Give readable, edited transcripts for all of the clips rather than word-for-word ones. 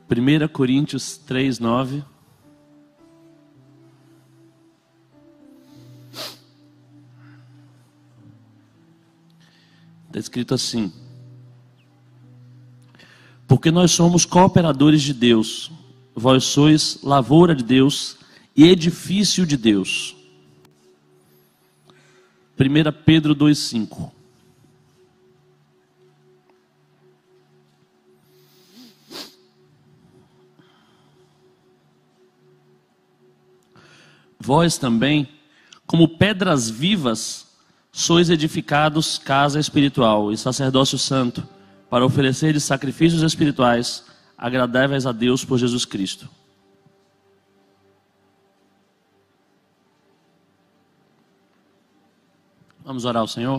1 Coríntios 3, 9. Está escrito assim: porque nós somos cooperadores de Deus, vós sois lavoura de Deus e edifício de Deus. 1 Pedro 2, 5. Vós também, como pedras vivas, sois edificados casa espiritual e sacerdócio santo, para oferecer sacrifícios espirituais agradáveis a Deus por Jesus Cristo. Vamos orar ao Senhor?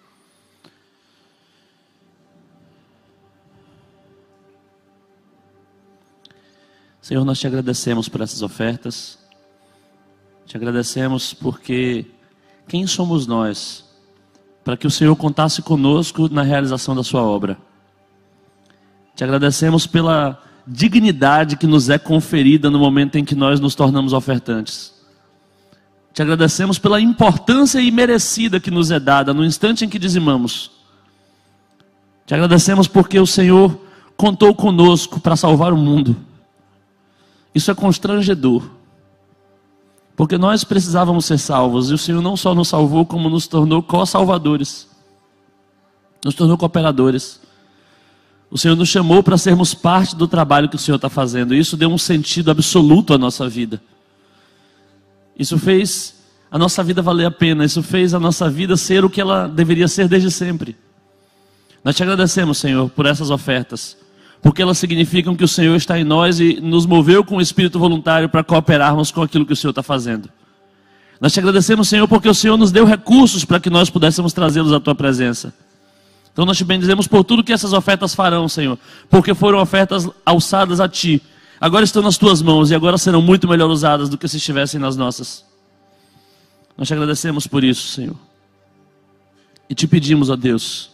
Senhor, nós te agradecemos por essas ofertas. Te agradecemos porque quem somos nós para que o Senhor contasse conosco na realização da sua obra? Te agradecemos pela dignidade que nos é conferida no momento em que nós nos tornamos ofertantes. Te agradecemos pela importância imerecida que nos é dada no instante em que dizimamos. Te agradecemos porque o Senhor contou conosco para salvar o mundo. Isso é constrangedor, porque nós precisávamos ser salvos, e o Senhor não só nos salvou, como nos tornou co-salvadores, nos tornou cooperadores. O Senhor nos chamou para sermos parte do trabalho que o Senhor está fazendo, e isso deu um sentido absoluto à nossa vida. Isso fez a nossa vida valer a pena, isso fez a nossa vida ser o que ela deveria ser desde sempre. Nós te agradecemos, Senhor, por essas ofertas, porque elas significam que o Senhor está em nós e nos moveu com o espírito voluntário para cooperarmos com aquilo que o Senhor está fazendo. Nós te agradecemos, Senhor, porque o Senhor nos deu recursos para que nós pudéssemos trazê-los à tua presença. Então nós te bendizemos por tudo que essas ofertas farão, Senhor, porque foram ofertas alçadas a ti. Agora estão nas tuas mãos e agora serão muito melhor usadas do que se estivessem nas nossas. Nós te agradecemos por isso, Senhor. E te pedimos, ó Deus,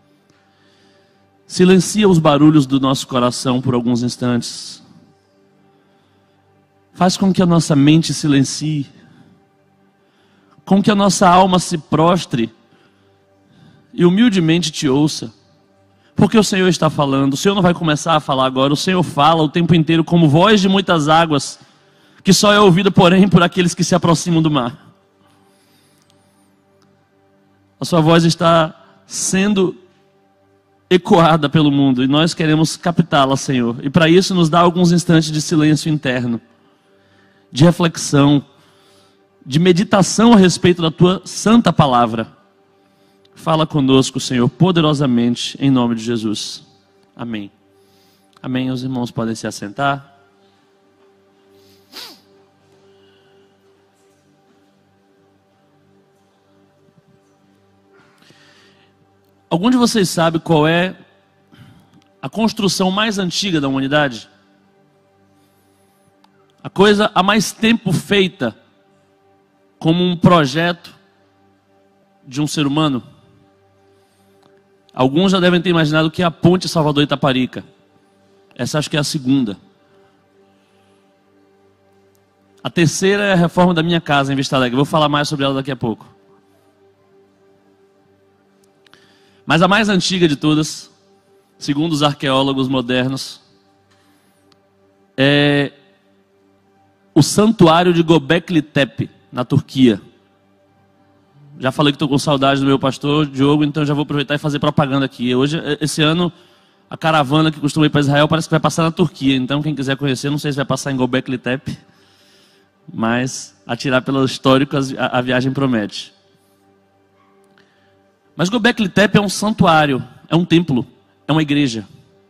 silencia os barulhos do nosso coração por alguns instantes. Faz com que a nossa mente silencie, com que a nossa alma se prostre e humildemente te ouça. Porque o Senhor está falando. O Senhor não vai começar a falar agora. O Senhor fala o tempo inteiro como voz de muitas águas, que só é ouvida, porém, por aqueles que se aproximam do mar. A sua voz está sendo ecoada pelo mundo e nós queremos captá-la, Senhor. E para isso nos dá alguns instantes de silêncio interno, de reflexão, de meditação a respeito da tua santa palavra. Fala conosco, Senhor, poderosamente, em nome de Jesus. Amém. Amém. Os irmãos podem se assentar. Algum de vocês sabe qual é a construção mais antiga da humanidade? A coisa há mais tempo feita como um projeto de um ser humano? Alguns já devem ter imaginado que é a Ponte Salvador Itaparica. Essa acho que é a segunda. A terceira é a reforma da minha casa em Vista Alegre. Vou falar mais sobre ela daqui a pouco. Mas a mais antiga de todas, segundo os arqueólogos modernos, é o Santuário de Göbekli Tepe, na Turquia. Já falei que estou com saudade do meu pastor Diogo, então já vou aproveitar e fazer propaganda aqui. Hoje, esse ano, a caravana que costuma ir para Israel parece que vai passar na Turquia. Então, quem quiser conhecer, não sei se vai passar em Göbekli Tepe, mas atirar pelo histórico a viagem promete. Mas Göbekli Tepe é um santuário, é um templo, é uma igreja.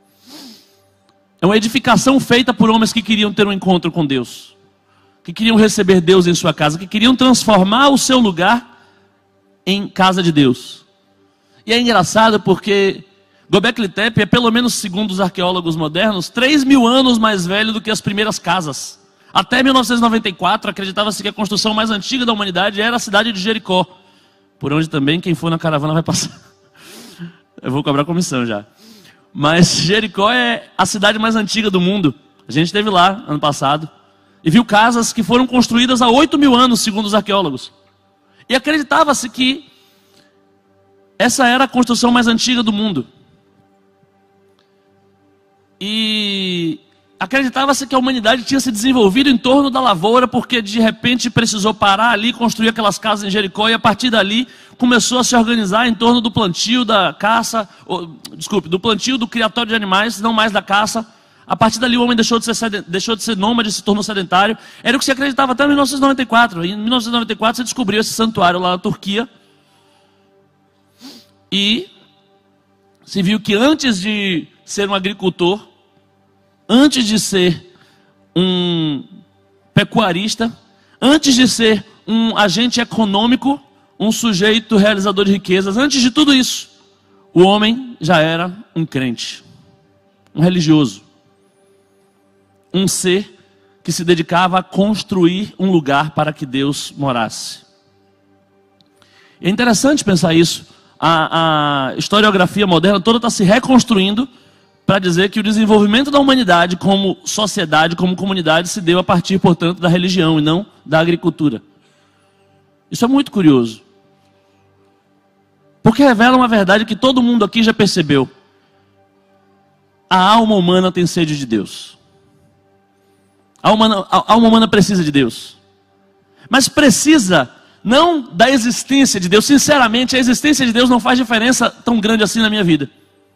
É uma edificação feita por homens que queriam ter um encontro com Deus, que queriam receber Deus em sua casa, que queriam transformar o seu lugar em casa de Deus. E é engraçado porque Göbekli Tepe é, pelo menos segundo os arqueólogos modernos, 3.000 anos mais velho do que as primeiras casas. Até 1994 acreditava-se que a construção mais antiga da humanidade era a cidade de Jericó, por onde também quem for na caravana vai passar. Eu vou cobrar comissão já. Mas Jericó é a cidade mais antiga do mundo. A gente esteve lá ano passado e viu casas que foram construídas há 8.000 anos, segundo os arqueólogos. E acreditava-se que essa era a construção mais antiga do mundo. E acreditava-se que a humanidade tinha se desenvolvido em torno da lavoura, porque de repente precisou parar ali, construir aquelas casas em Jericó, e a partir dali começou a se organizar em torno do plantio da caça, do plantio do criatório de animais, não mais da caça. A partir dali o homem deixou de ser nômade, se tornou sedentário. Era o que se acreditava até 1994. Em 1994 se descobriu esse santuário lá na Turquia. E se viu que antes de ser um agricultor, antes de ser um pecuarista, antes de ser um agente econômico, um sujeito realizador de riquezas, antes de tudo isso, o homem já era um crente, um religioso, um ser que se dedicava a construir um lugar para que Deus morasse. É interessante pensar isso. A historiografia moderna toda está se reconstruindo para dizer que o desenvolvimento da humanidade como sociedade, como comunidade, se deu a partir, portanto, da religião e não da agricultura. Isso é muito curioso. Porque revela uma verdade que todo mundo aqui já percebeu. A alma humana tem sede de Deus. A alma humana precisa de Deus. Mas precisa não da existência de Deus. Sinceramente, a existência de Deus não faz diferença tão grande assim na minha vida.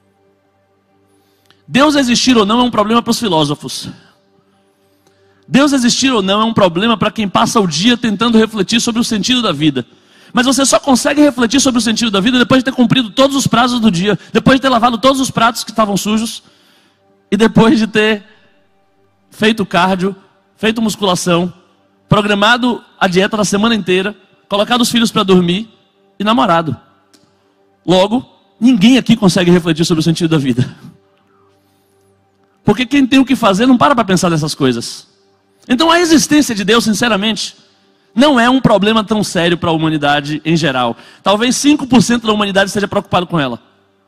Deus existir ou não é um problema para os filósofos. Deus existir ou não é um problema para quem passa o dia tentando refletir sobre o sentido da vida. Mas você só consegue refletir sobre o sentido da vida depois de ter cumprido todos os prazos do dia, depois de ter lavado todos os pratos que estavam sujos, e depois de ter feito cardio, feito musculação, programado a dieta da semana inteira, colocado os filhos para dormir e namorado. Logo, ninguém aqui consegue refletir sobre o sentido da vida. Porque quem tem o que fazer não para pensar nessas coisas. Então a existência de Deus, sinceramente, não é um problema tão sério para a humanidade em geral. Talvez 5% da humanidade esteja preocupado com ela.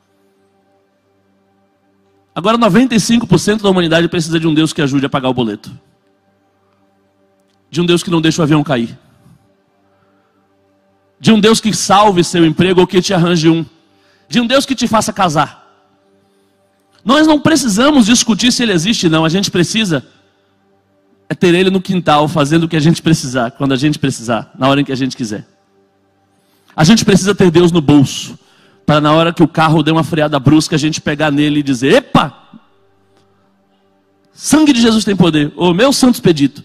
Agora 95% da humanidade precisa de um Deus que ajude a pagar o boleto. De um Deus que não deixa o avião cair. De um Deus que salve seu emprego ou que te arranje um. De um Deus que te faça casar. Nós não precisamos discutir se ele existe, não. A gente precisa é ter ele no quintal, fazendo o que a gente precisar, quando a gente precisar, na hora em que a gente quiser. A gente precisa ter Deus no bolso, para na hora que o carro der uma freada brusca, a gente pegar nele e dizer: epa! Sangue de Jesus tem poder. Ô meu santo expedito.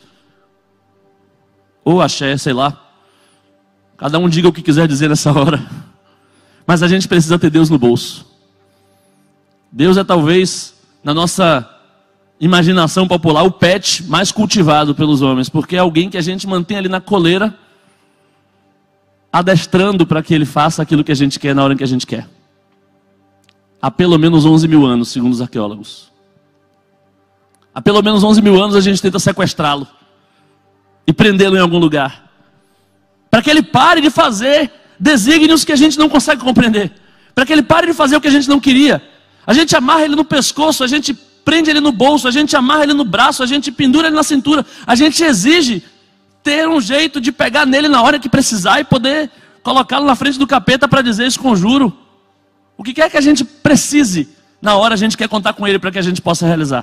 Ou axé, sei lá. Cada um diga o que quiser dizer nessa hora. Mas a gente precisa ter Deus no bolso. Deus é talvez, na nossa imaginação popular, o pet mais cultivado pelos homens. Porque é alguém que a gente mantém ali na coleira, adestrando para que ele faça aquilo que a gente quer na hora que a gente quer. Há pelo menos 11.000 anos, segundo os arqueólogos. Há pelo menos 11.000 anos a gente tenta sequestrá-lo e prendê-lo em algum lugar, para que ele pare de fazer desígnios que a gente não consegue compreender, para que ele pare de fazer o que a gente não queria. A gente amarra ele no pescoço, a gente prende ele no bolso, a gente amarra ele no braço, a gente pendura ele na cintura, a gente exige ter um jeito de pegar nele na hora que precisar e poder colocá-lo na frente do capeta para dizer esse conjuro. O que quer que a gente precise, na hora a gente quer contar com ele para que a gente possa realizar.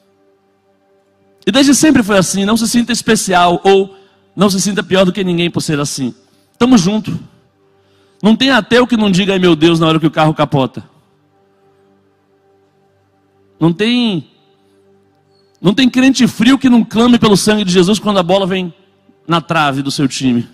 E desde sempre foi assim. Não se sinta especial ou não se sinta pior do que ninguém por ser assim. Estamos juntos. Não tem ateu que não diga ai meu Deus na hora que o carro capota. Não tem crente frio que não clame pelo sangue de Jesus quando a bola vem na trave do seu time.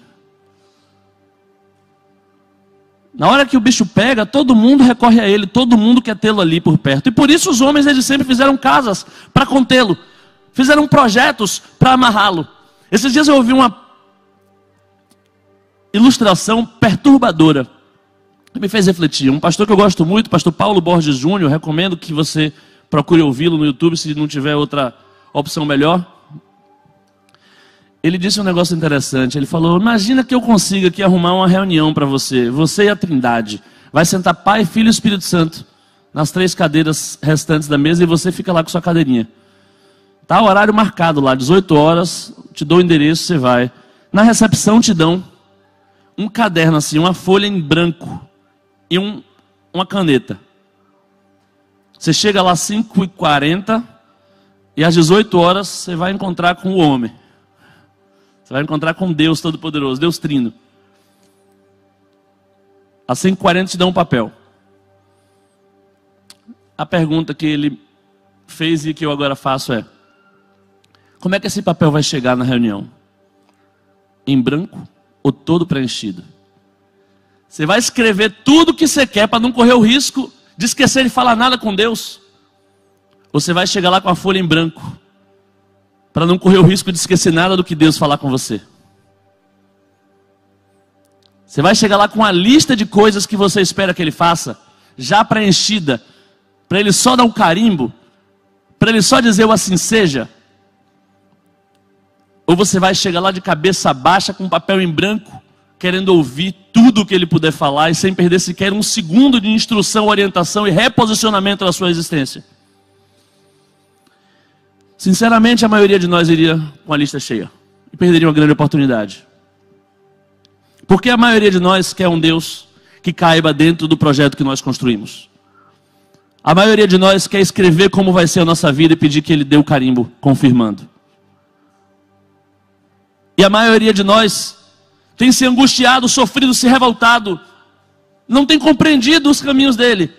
Na hora que o bicho pega, todo mundo recorre a ele, todo mundo quer tê-lo ali por perto. E por isso os homens desde sempre fizeram casas para contê-lo. Fizeram projetos para amarrá-lo. Esses dias eu ouvi uma ilustração perturbadora que me fez refletir. Um pastor que eu gosto muito, pastor Paulo Borges Júnior, recomendo que você procure ouvi-lo no YouTube, se não tiver outra opção melhor. Ele disse um negócio interessante. Ele falou: imagina que eu consiga aqui arrumar uma reunião para você e a Trindade. Vai sentar Pai, Filho e Espírito Santo nas 3 cadeiras restantes da mesa e você fica lá com sua cadeirinha. Tá o horário marcado lá, 18 horas, te dou o endereço, você vai. Na recepção te dão um caderno assim, uma folha em branco e uma caneta. Você chega lá às 5h40 e às 18 horas você vai encontrar com o homem. Você vai encontrar com Deus Todo-Poderoso, Deus Trino. Às 5h40 te dão um papel. A pergunta que ele fez e que eu agora faço é: como é que esse papel vai chegar na reunião? Em branco ou todo preenchido? Você vai escrever tudo o que você quer para não correr o risco de esquecer de falar nada com Deus? Ou você vai chegar lá com a folha em branco para não correr o risco de esquecer nada do que Deus falar com você? Você vai chegar lá com a lista de coisas que você espera que Ele faça, já preenchida, para Ele só dar um carimbo, para Ele só dizer o assim seja? Ou você vai chegar lá de cabeça baixa, com papel em branco, querendo ouvir tudo o que Ele puder falar e sem perder sequer um segundo de instrução, orientação e reposicionamento da sua existência? Sinceramente, a maioria de nós iria com a lista cheia e perderia uma grande oportunidade. Porque a maioria de nós quer um Deus que caiba dentro do projeto que nós construímos. A maioria de nós quer escrever como vai ser a nossa vida e pedir que Ele dê o carimbo, confirmando. E a maioria de nós tem se angustiado, sofrido, se revoltado, não tem compreendido os caminhos dele.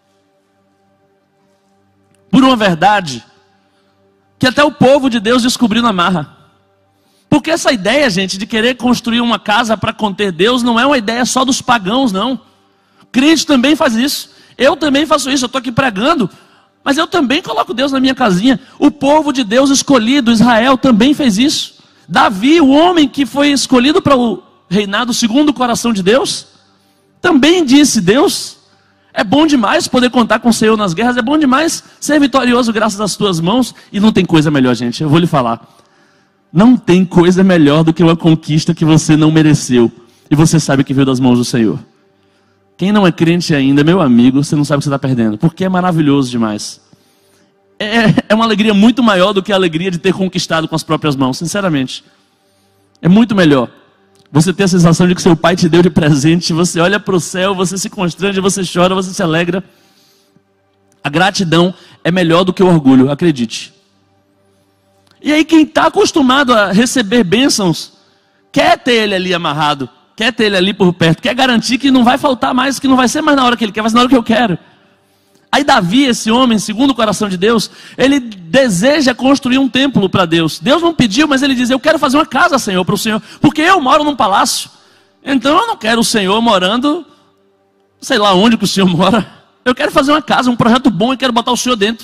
Por uma verdade que até o povo de Deus descobriu na marra. Porque essa ideia, gente, de querer construir uma casa para conter Deus, não é uma ideia só dos pagãos, não. Crente também faz isso. Eu também faço isso, eu estou aqui pregando, mas eu também coloco Deus na minha casinha. O povo de Deus escolhido, Israel, também fez isso. Davi, o homem que foi escolhido para o reinado segundo o coração de Deus, também disse: Deus, é bom demais poder contar com o Senhor nas guerras, é bom demais ser vitorioso graças às tuas mãos. E não tem coisa melhor, gente, eu vou lhe falar. Não tem coisa melhor do que uma conquista que você não mereceu e você sabe que veio das mãos do Senhor. Quem não é crente ainda, meu amigo, você não sabe o que você está perdendo, porque é maravilhoso demais. É uma alegria muito maior do que a alegria de ter conquistado com as próprias mãos, sinceramente. É muito melhor você ter a sensação de que seu pai te deu de presente, você olha para o céu, você se constrange, você chora, você se alegra. A gratidão é melhor do que o orgulho, acredite. E aí quem está acostumado a receber bênçãos, quer ter ele ali amarrado, quer ter ele ali por perto, quer garantir que não vai faltar mais, que não vai ser mais na hora que ele quer, vai ser na hora que eu quero. Aí Davi, esse homem, segundo o coração de Deus, ele deseja construir um templo para Deus. Deus não pediu, mas ele diz: eu quero fazer uma casa, Senhor, para o Senhor, porque eu moro num palácio. Então eu não quero o Senhor morando, sei lá onde que o Senhor mora. Eu quero fazer uma casa, um projeto bom, e quero botar o Senhor dentro.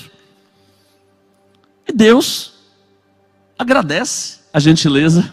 E Deus agradece a gentileza.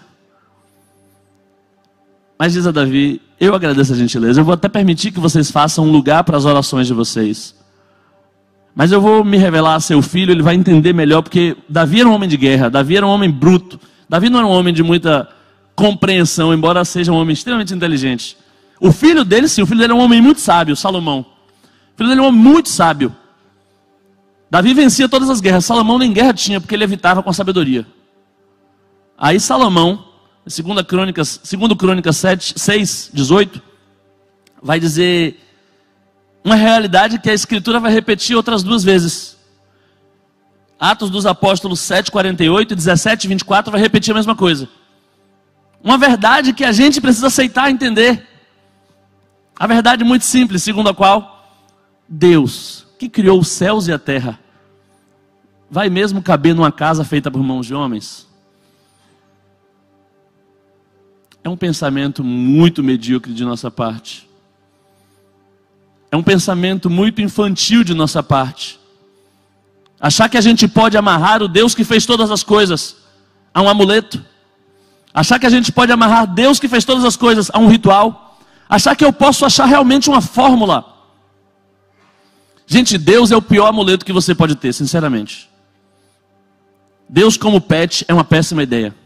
Mas diz a Davi: eu agradeço a gentileza, eu vou até permitir que vocês façam um lugar para as orações de vocês. Mas eu vou me revelar a seu filho, ele vai entender melhor, porque Davi era um homem de guerra, Davi era um homem bruto. Davi não era um homem de muita compreensão, embora seja um homem extremamente inteligente. O filho dele, sim, o filho dele é um homem muito sábio, Salomão. O filho dele é um homem muito sábio. Davi vencia todas as guerras, Salomão nem guerra tinha, porque ele evitava com a sabedoria. Aí Salomão, segundo Crônicas 6:18, vai dizer uma realidade que a Escritura vai repetir outras duas vezes. Atos dos Apóstolos 7:48 e 17:24 vai repetir a mesma coisa. Uma verdade que a gente precisa aceitar e entender. A verdade muito simples, segundo a qual Deus, que criou os céus e a terra, vai mesmo caber numa casa feita por mãos de homens? É um pensamento muito medíocre de nossa parte. É um pensamento muito infantil de nossa parte. Achar que a gente pode amarrar o Deus que fez todas as coisas a um amuleto. Achar que a gente pode amarrar Deus que fez todas as coisas a um ritual. Achar que eu posso achar realmente uma fórmula. Gente, Deus é o pior amuleto que você pode ter, sinceramente. Deus como pet é uma péssima ideia.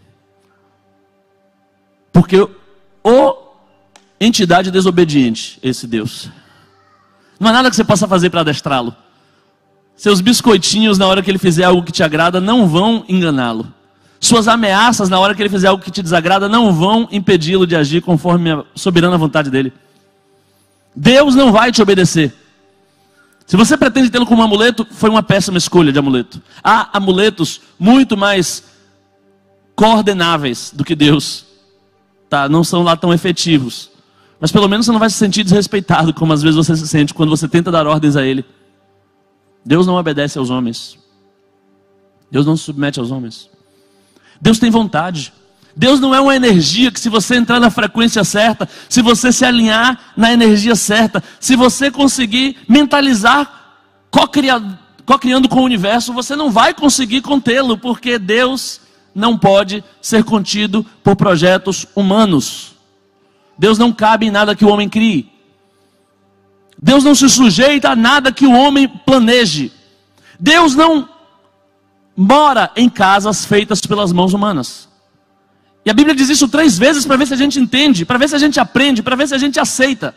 Porque entidade desobediente, esse Deus. Não há nada que você possa fazer para adestrá-lo. Seus biscoitinhos na hora que ele fizer algo que te agrada não vão enganá-lo. Suas ameaças na hora que ele fizer algo que te desagrada não vão impedi-lo de agir conforme a soberana vontade dele. Deus não vai te obedecer. Se você pretende tê-lo como amuleto, foi uma péssima escolha de amuleto. Há amuletos muito mais coordenáveis do que Deus. Tá, não são lá tão efetivos. Mas pelo menos você não vai se sentir desrespeitado, como às vezes você se sente quando você tenta dar ordens a Ele. Deus não obedece aos homens. Deus não se submete aos homens. Deus tem vontade. Deus não é uma energia que, se você entrar na frequência certa, se você se alinhar na energia certa, se você conseguir mentalizar, co-criando com o universo, você não vai conseguir contê-lo, porque Deus não pode ser contido por projetos humanos. Deus não cabe em nada que o homem crie. Deus não se sujeita a nada que o homem planeje. Deus não mora em casas feitas pelas mãos humanas. E a Bíblia diz isso 3 vezes para ver se a gente entende, para ver se a gente aprende, para ver se a gente aceita.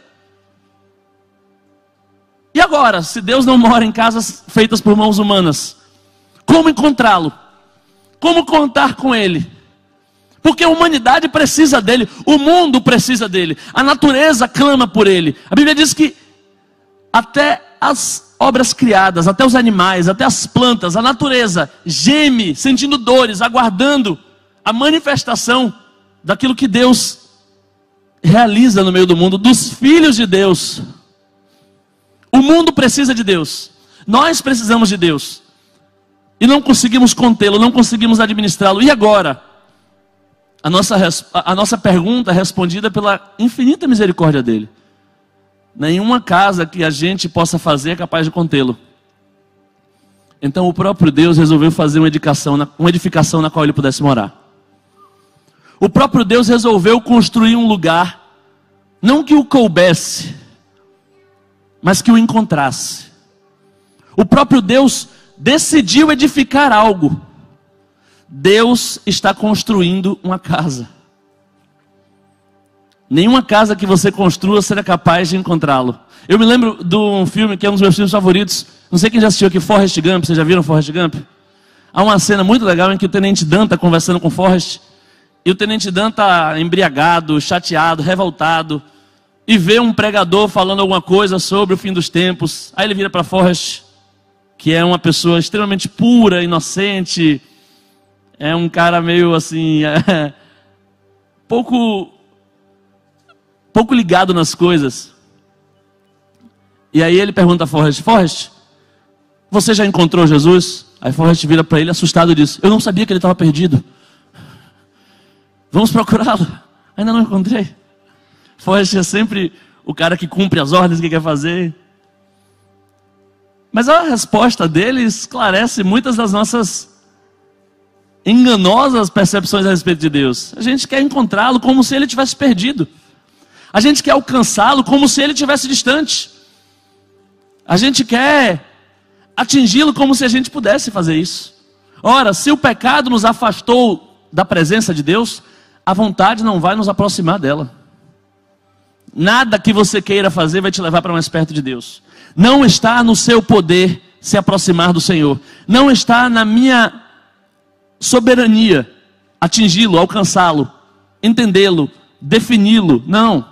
E agora, se Deus não mora em casas feitas por mãos humanas, como encontrá-lo? Como contar com Ele? Porque a humanidade precisa dele, o mundo precisa dele, a natureza clama por ele. A Bíblia diz que até as obras criadas, até os animais, até as plantas, a natureza geme, sentindo dores, aguardando a manifestação daquilo que Deus realiza no meio do mundo, dos filhos de Deus. O mundo precisa de Deus, nós precisamos de Deus, e não conseguimos contê-lo, não conseguimos administrá-lo. E agora? A nossa pergunta é respondida pela infinita misericórdia dele. Nenhuma casa que a gente possa fazer é capaz de contê-lo. Então o próprio Deus resolveu fazer uma edificação na qual ele pudesse morar. O próprio Deus resolveu construir um lugar, não que o coubesse, mas que o encontrasse. O próprio Deus decidiu edificar algo. Deus está construindo uma casa. Nenhuma casa que você construa será capaz de encontrá-lo. Eu me lembro de um filme que é um dos meus filmes favoritos. Não sei quem já assistiu aqui, Forrest Gump. Vocês já viram Forrest Gump? Há uma cena muito legal em que o Tenente Dan está conversando com Forrest. E o Tenente Dan está embriagado, chateado, revoltado. E vê um pregador falando alguma coisa sobre o fim dos tempos. Aí ele vira para Forrest, que é uma pessoa extremamente pura, inocente. É um cara meio assim, pouco ligado nas coisas. E aí ele pergunta a Forrest: Forrest, você já encontrou Jesus? Aí Forrest vira para ele assustado e diz: eu não sabia que ele estava perdido. Vamos procurá-lo. Ainda não encontrei. Forrest é sempre o cara que cumpre as ordens que quer fazer. Mas a resposta dele esclarece muitas das nossas enganosas percepções a respeito de Deus. A gente quer encontrá-lo como se ele tivesse perdido. A gente quer alcançá-lo como se ele tivesse distante. A gente quer atingi-lo como se a gente pudesse fazer isso. Ora, se o pecado nos afastou da presença de Deus, a vontade não vai nos aproximar dela. Nada que você queira fazer vai te levar para mais perto de Deus. Não está no seu poder se aproximar do Senhor. Não está na minha soberania atingi-lo, alcançá-lo, entendê-lo, defini-lo. Não.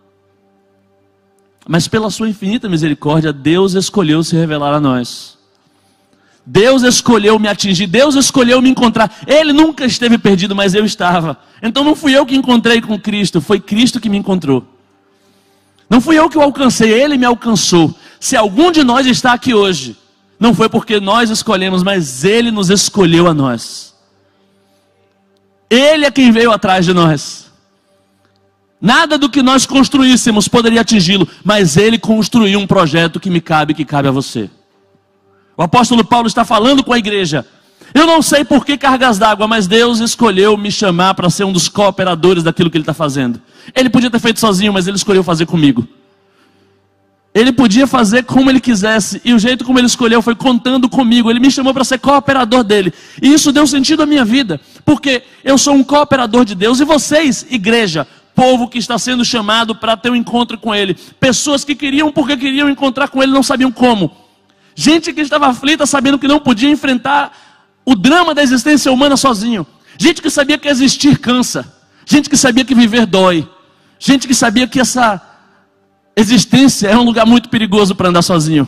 Mas pela sua infinita misericórdia, Deus escolheu se revelar a nós. Deus escolheu me atingir, Deus escolheu me encontrar. Ele nunca esteve perdido, mas eu estava. Então não fui eu que encontrei com Cristo, foi Cristo que me encontrou. Não fui eu que o alcancei, Ele me alcançou. Se algum de nós está aqui hoje, não foi porque nós escolhemos, mas Ele nos escolheu a nós. Ele é quem veio atrás de nós. Nada do que nós construíssemos poderia atingi-lo, mas Ele construiu um projeto que me cabe, que cabe a você. O apóstolo Paulo está falando com a igreja. Eu não sei por que cargas d'água, mas Deus escolheu me chamar para ser um dos cooperadores daquilo que Ele está fazendo. Ele podia ter feito sozinho, mas Ele escolheu fazer comigo. Ele podia fazer como Ele quisesse, e o jeito como Ele escolheu foi contando comigo. Ele me chamou para ser cooperador dele, e isso deu sentido à minha vida, porque eu sou um cooperador de Deus, e vocês, igreja, povo que está sendo chamado para ter um encontro com Ele, pessoas que queriam porque queriam encontrar com Ele, não sabiam como. Gente que estava aflita, sabendo que não podia enfrentar o drama da existência humana sozinho. Gente que sabia que existir cansa. Gente que sabia que viver dói. Gente que sabia que essa existência é um lugar muito perigoso para andar sozinho.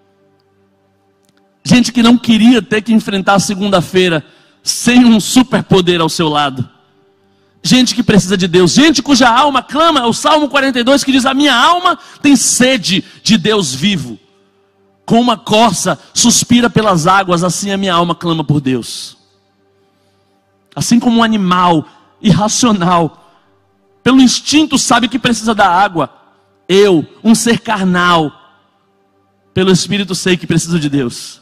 Gente que não queria ter que enfrentar a segunda-feira sem um superpoder ao seu lado. Gente que precisa de Deus. Gente cuja alma clama, é o Salmo 42 que diz: a minha alma tem sede de Deus vivo. Com uma corça suspira pelas águas, assim a minha alma clama por Deus. Assim como um animal irracional, pelo instinto sabe que precisa da água, eu, um ser carnal, pelo Espírito sei que preciso de Deus.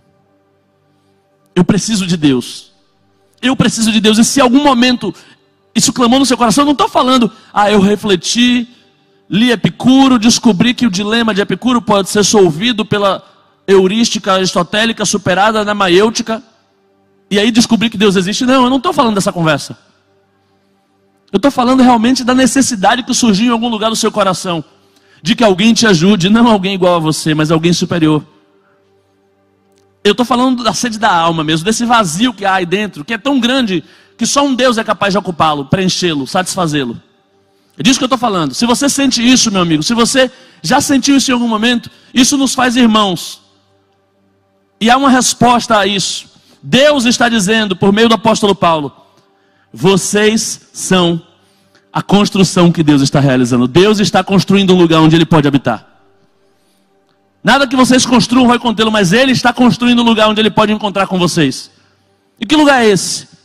Eu preciso de Deus. Eu preciso de Deus. E se em algum momento isso clamou no seu coração, eu não estou falando, eu refleti, li Epicuro, descobri que o dilema de Epicuro pode ser solvido pela heurística aristotélica superada na maiêutica, e aí descobri que Deus existe. Não, eu não estou falando dessa conversa. Eu estou falando realmente da necessidade que surgiu em algum lugar do seu coração, de que alguém te ajude, não alguém igual a você, mas alguém superior. Eu estou falando da sede da alma mesmo, desse vazio que há aí dentro, que é tão grande, que só um Deus é capaz de ocupá-lo, preenchê-lo, satisfazê-lo. É disso que eu estou falando. Se você sente isso, meu amigo, se você já sentiu isso em algum momento, isso nos faz irmãos. E há uma resposta a isso. Deus está dizendo, por meio do apóstolo Paulo: vocês são a construção que Deus está realizando. Deus está construindo um lugar onde Ele pode habitar. Nada que vocês construam vai contê-lo, mas Ele está construindo um lugar onde Ele pode encontrar com vocês. E que lugar é esse?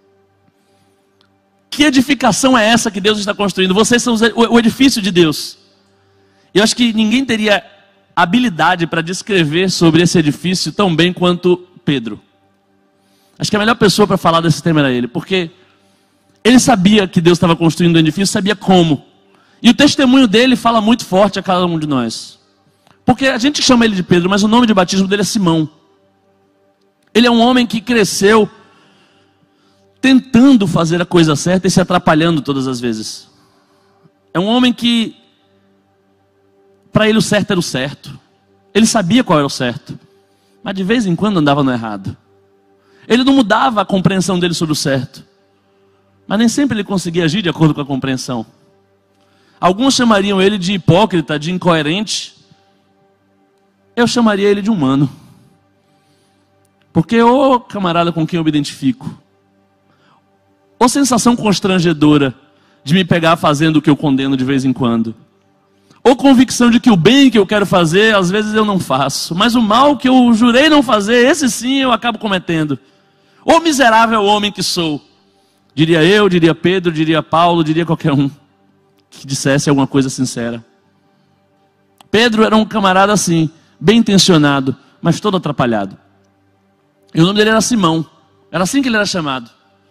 Que edificação é essa que Deus está construindo? Vocês são o edifício de Deus. Eu acho que ninguém teria habilidade para descrever sobre esse edifício tão bem quanto Pedro. Acho que a melhor pessoa para falar desse tema era ele, porque ele sabia que Deus estava construindo um edifício, sabia como. E o testemunho dele fala muito forte a cada um de nós. Porque a gente chama ele de Pedro, mas o nome de batismo dele é Simão. Ele é um homem que cresceu tentando fazer a coisa certa e se atrapalhando todas as vezes. É um homem que, para ele o certo era o certo. Ele sabia qual era o certo, mas de vez em quando andava no errado. Ele não mudava a compreensão dele sobre o certo, mas nem sempre ele conseguia agir de acordo com a compreensão. Alguns chamariam ele de hipócrita, de incoerente. Eu chamaria ele de humano. Porque ô camarada com quem eu me identifico, ou sensação constrangedora de me pegar fazendo o que eu condeno de vez em quando, ou convicção de que o bem que eu quero fazer, às vezes eu não faço, mas o mal que eu jurei não fazer, esse sim eu acabo cometendo. Ô miserável homem que sou, diria eu, diria Pedro, diria Paulo, diria qualquer um que dissesse alguma coisa sincera. Pedro era um camarada assim, bem intencionado, mas todo atrapalhado. E o nome dele era Simão, era assim que ele era chamado.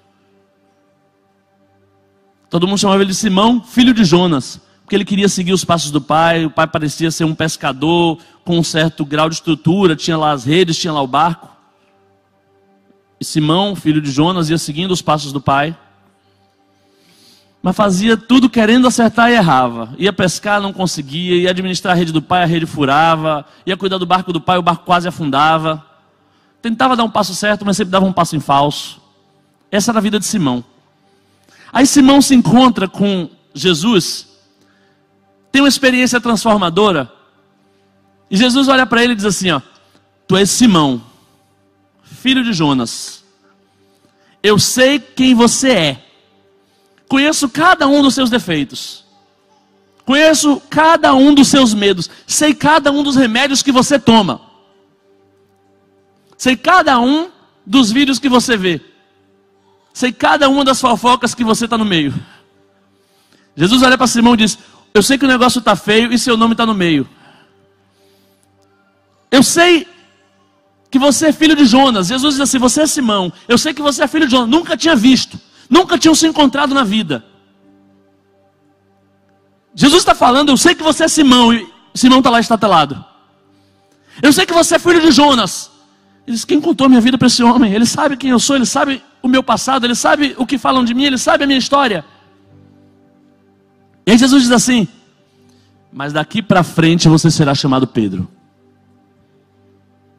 Todo mundo chamava ele de Simão, filho de Jonas, porque ele queria seguir os passos do pai. O pai parecia ser um pescador com um certo grau de estrutura, tinha lá as redes, tinha lá o barco. E Simão, filho de Jonas, ia seguindo os passos do pai, mas fazia tudo querendo acertar e errava. Ia pescar, não conseguia, ia administrar a rede do pai, a rede furava, ia cuidar do barco, o barco quase afundava. Tentava dar um passo certo, mas sempre dava um passo em falso. Essa era a vida de Simão. Aí Simão se encontra com Jesus, tem uma experiência transformadora, e Jesus olha para ele e diz assim, tu és Simão, filho de Jonas, eu sei quem você é, conheço cada um dos seus defeitos, conheço cada um dos seus medos, sei cada um dos remédios que você toma, sei cada um dos vídeos que você vê, sei cada uma das fofocas que você está no meio. Jesus olha para Simão e diz, eu sei que o negócio está feio e seu nome está no meio. Eu sei que você é filho de Jonas. Jesus diz assim, você é Simão, eu sei que você é filho de Jonas. Nunca tinha visto, nunca tinham se encontrado na vida. Jesus está falando, eu sei que você é Simão, e Simão está lá estatelado. Eu sei que você é filho de Jonas. Ele diz, quem contou a minha vida para esse homem? Ele sabe quem eu sou, ele sabe o meu passado, ele sabe o que falam de mim, ele sabe a minha história. E aí Jesus diz assim, mas daqui para frente você será chamado Pedro.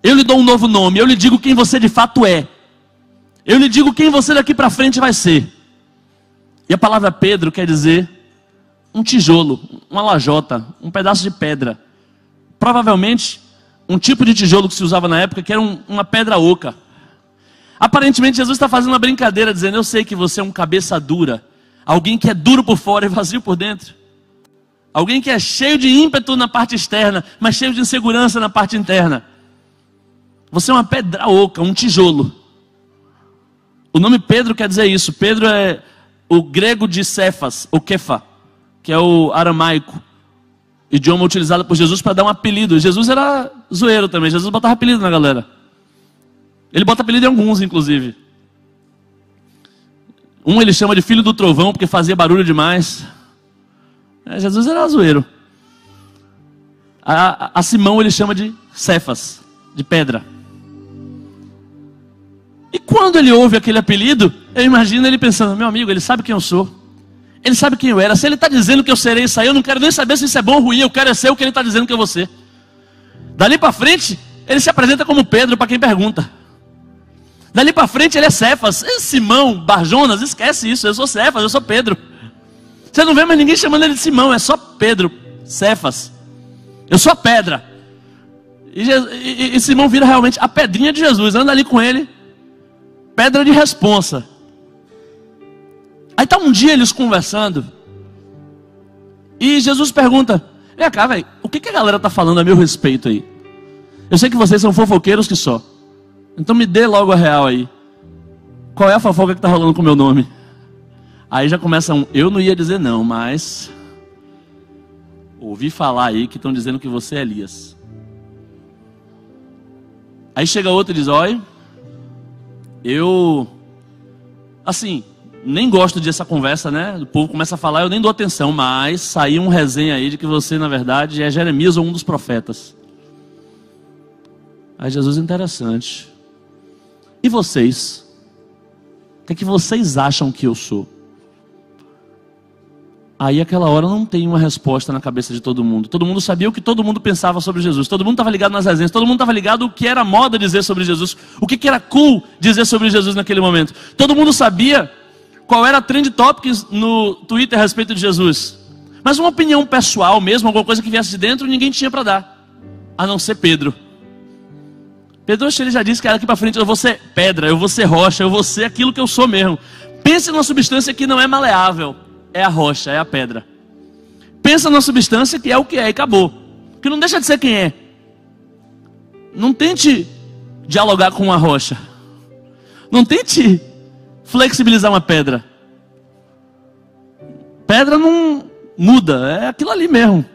Eu lhe dou um novo nome, eu lhe digo quem você de fato é. Eu lhe digo quem você daqui para frente vai ser. E a palavra Pedro quer dizer um tijolo, uma lajota, um pedaço de pedra. Provavelmente um tipo de tijolo que se usava na época, que era uma pedra oca. Aparentemente Jesus está fazendo uma brincadeira, dizendo: eu sei que você é um cabeça dura, alguém que é duro por fora e vazio por dentro, alguém que é cheio de ímpeto na parte externa, mas cheio de insegurança na parte interna. Você é uma pedra oca, um tijolo. O nome Pedro quer dizer isso. Pedro é o grego de Cefas, ou Kefa, que é o aramaico, idioma utilizado por Jesus para dar um apelido. Jesus era zoeiro também, Jesus botava apelido na galera. Ele bota apelido em alguns, inclusive. Um ele chama de filho do trovão, porque fazia barulho demais. Jesus era zoeiro. A Simão ele chama de Cefas, de pedra. E quando ele ouve aquele apelido, eu imagino ele pensando: meu amigo, ele sabe quem eu sou, ele sabe quem eu era. Se ele está dizendo que eu serei isso aí, eu não quero nem saber se isso é bom ou ruim, eu quero ser o que ele está dizendo que eu vou ser. Dali para frente, ele se apresenta como Pedro para quem pergunta. Dali para frente ele é Cefas. Simão, Barjonas, esquece isso, eu sou Cefas, eu sou Pedro. Você não vê mais ninguém chamando ele de Simão, é só Pedro, Cefas. Eu sou a pedra. E Simão vira realmente a pedrinha de Jesus, anda ali com ele, pedra de responsa. Aí tá um dia eles conversando, e Jesus pergunta: vem cá, velho, o que a galera tá falando a meu respeito aí? Eu sei que vocês são fofoqueiros que só, então me dê logo a real aí. Qual é a fofoca que tá rolando com o meu nome? Aí já começa eu não ia dizer não, mas ouvi falar aí que estão dizendo que você é Elias. Aí chega outro e diz: olha, eu, assim, nem gosto dessa conversa, né? O povo começa a falar, eu nem dou atenção, mas saiu um resenha aí de que você, na verdade, é Jeremias ou um dos profetas. Aí Jesus, interessante. E vocês? O que é que vocês acham que eu sou? Aí aquela hora não tem uma resposta na cabeça de todo mundo. Todo mundo sabia o que todo mundo pensava sobre Jesus. Todo mundo estava ligado nas resenhas. Todo mundo estava ligado o que era moda dizer sobre Jesus. O que era cool dizer sobre Jesus naquele momento. Todo mundo sabia qual era a trend topics no Twitter a respeito de Jesus. Mas uma opinião pessoal mesmo, alguma coisa que viesse de dentro, ninguém tinha para dar. A não ser Pedro. Pedro, ele já disse que daqui para frente eu vou ser pedra, eu vou ser rocha, eu vou ser aquilo que eu sou mesmo. Pense numa substância que não é maleável. É a rocha, é a pedra. Pensa numa substância que é o que é e acabou. Que não deixa de ser quem é. Não tente dialogar com uma rocha. Não tente flexibilizar uma pedra. Pedra não muda, é aquilo ali mesmo.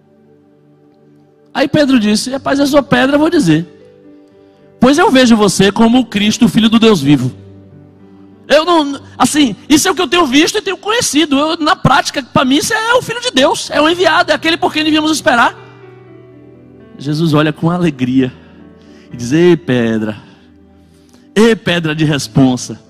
Aí Pedro disse: rapaz, eu sou pedra, eu vou dizer. Pois eu vejo você como o Cristo, o Filho do Deus vivo. Eu não, assim, isso é o que eu tenho visto e tenho conhecido. Na prática, para mim, isso é o Filho de Deus, é o enviado, é aquele por quem devíamos esperar. Jesus olha com alegria e diz: ei pedra de responsa,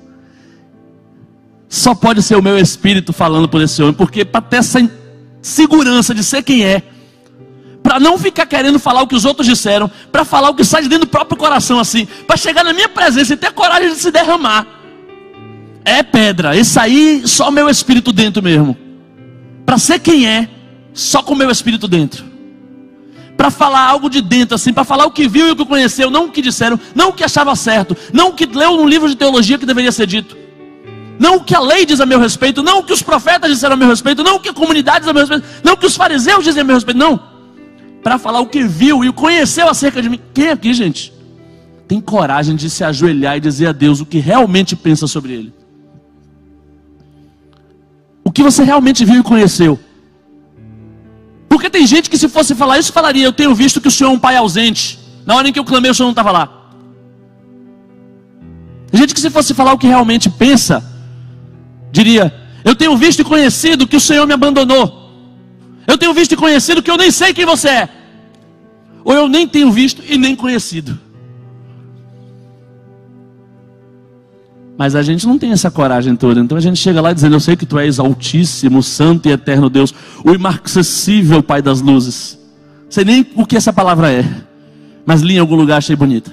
só pode ser o meu espírito falando por esse homem, porque para ter essa segurança de ser quem é, para não ficar querendo falar o que os outros disseram, para falar o que sai de dentro do próprio coração assim, para chegar na minha presença e ter coragem de se derramar, é pedra, isso aí só o meu espírito dentro mesmo. Para ser quem é, só com o meu espírito dentro. Para falar algo de dentro assim, para falar o que viu e o que conheceu, não o que disseram, não o que achava certo, não o que leu num livro de teologia que deveria ser dito, não o que a lei diz a meu respeito, não o que os profetas disseram a meu respeito, não o que a comunidade diz a meu respeito, não o que os fariseus dizem a meu respeito, não. Para falar o que viu e conheceu acerca de mim. Quem aqui, gente, tem coragem de se ajoelhar e dizer a Deus o que realmente pensa sobre Ele? O que você realmente viu e conheceu? Porque tem gente que se fosse falar isso, falaria: eu tenho visto que o Senhor é um pai ausente. Na hora em que eu clamei, o Senhor não estava lá. Tem gente que se fosse falar o que realmente pensa, diria: eu tenho visto e conhecido que o Senhor me abandonou. Eu tenho visto e conhecido que eu nem sei quem você é. Ou eu nem tenho visto e nem conhecido. Mas a gente não tem essa coragem toda. Então a gente chega lá dizendo: eu sei que tu és altíssimo, santo e eterno Deus, o imarcessível Pai das luzes. Sei nem o que essa palavra é, mas li em algum lugar, achei bonita.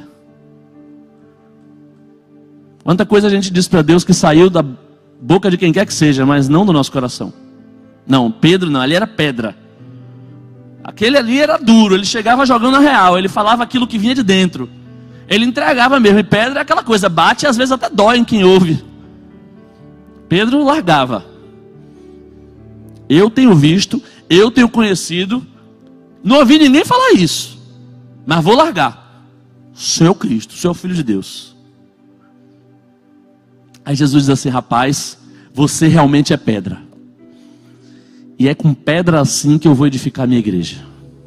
Quanta coisa a gente diz para Deus que saiu da boca de quem quer que seja, mas não do nosso coração. Não, Pedro não, ali era pedra. Aquele ali era duro, ele chegava jogando a real, ele falava aquilo que vinha de dentro. Ele entregava mesmo, e pedra é aquela coisa, bate e às vezes até dói em quem ouve. Pedro largava. Eu tenho visto, eu tenho conhecido, não ouvi ninguém falar isso, mas vou largar. Sou Cristo, sou Filho de Deus. Aí Jesus diz assim: rapaz, você realmente é pedra. E é com pedra assim que eu vou edificar a minha igreja.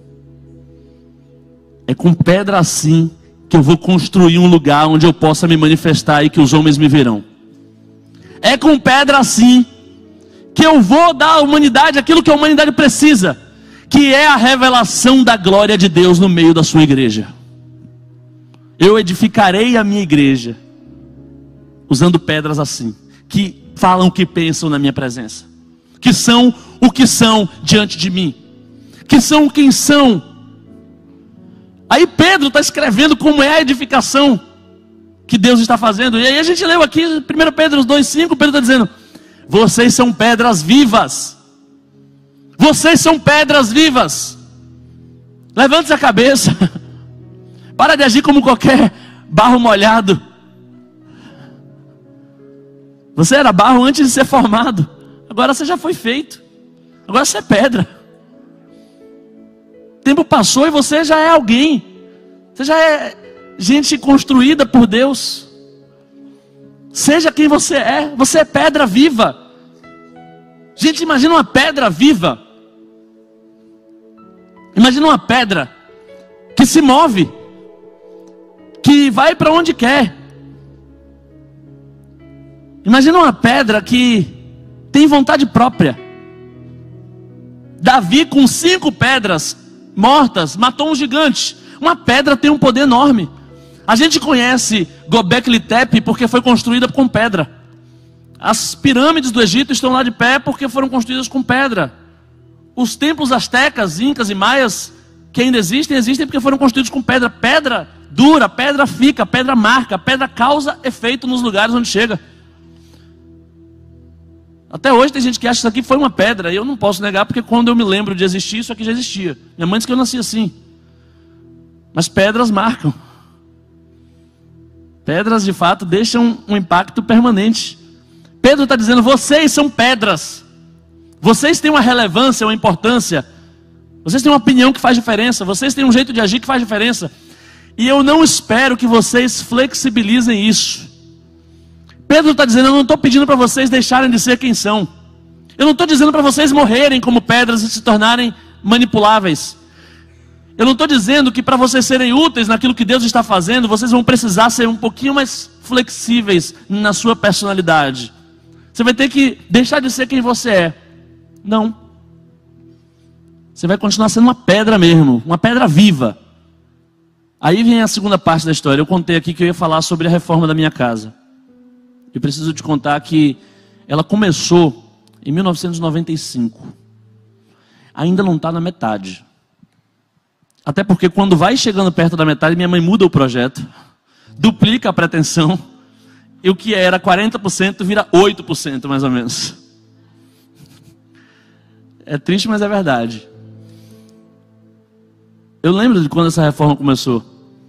É com pedra assim que eu vou construir um lugar onde eu possa me manifestar e que os homens me verão. É com pedra assim que eu vou dar à humanidade aquilo que a humanidade precisa, que é a revelação da glória de Deus no meio da sua igreja. Eu edificarei a minha igreja usando pedras assim, que falam o que pensam na minha presença, que são o que são diante de mim, que são quem são. Aí Pedro está escrevendo como é a edificação que Deus está fazendo. E aí a gente leu aqui 1 Pedro 2,5, Pedro está dizendo: vocês são pedras vivas. Vocês são pedras vivas. Levante a cabeça. Para de agir como qualquer barro molhado. Você era barro antes de ser formado. Agora você já foi feito. Agora você é pedra. O tempo passou e você já é alguém. Você já é gente construída por Deus. Seja quem você é. Você é pedra viva. Gente, imagina uma pedra viva. Imagina uma pedra que se move, que vai para onde quer. Imagina uma pedra que tem vontade própria. Davi, com 5 pedras mortas, matou um gigante. Uma pedra tem um poder enorme. A gente conhece Göbekli Tepe porque foi construída com pedra. As pirâmides do Egito estão lá de pé porque foram construídas com pedra. Os templos astecas, incas e maias que ainda existem porque foram construídos com pedra. Pedra dura, pedra fica, pedra marca, pedra causa efeito nos lugares onde chega. Até hoje tem gente que acha que isso aqui foi uma pedra. E eu não posso negar, porque quando eu me lembro de existir, isso aqui já existia. Minha mãe disse que eu nasci assim. Mas pedras marcam. Pedras de fato deixam um impacto permanente. Pedro está dizendo: vocês são pedras. Vocês têm uma relevância, uma importância. Vocês têm uma opinião que faz diferença. Vocês têm um jeito de agir que faz diferença. E eu não espero que vocês flexibilizem isso. Pedro está dizendo: eu não estou pedindo para vocês deixarem de ser quem são. Eu não estou dizendo para vocês morrerem como pedras e se tornarem manipuláveis. Eu não estou dizendo que para vocês serem úteis naquilo que Deus está fazendo, vocês vão precisar ser um pouquinho mais flexíveis na sua personalidade. Você vai ter que deixar de ser quem você é. Não. Você vai continuar sendo uma pedra mesmo, uma pedra viva. Aí vem a segunda parte da história. Eu contei aqui que eu ia falar sobre a reforma da minha casa. Eu preciso te contar que ela começou em 1995. Ainda não está na metade. Até porque quando vai chegando perto da metade, minha mãe muda o projeto, duplica a pretensão, e o que era 40% vira 8% mais ou menos. É triste, mas é verdade. Eu lembro de quando essa reforma começou.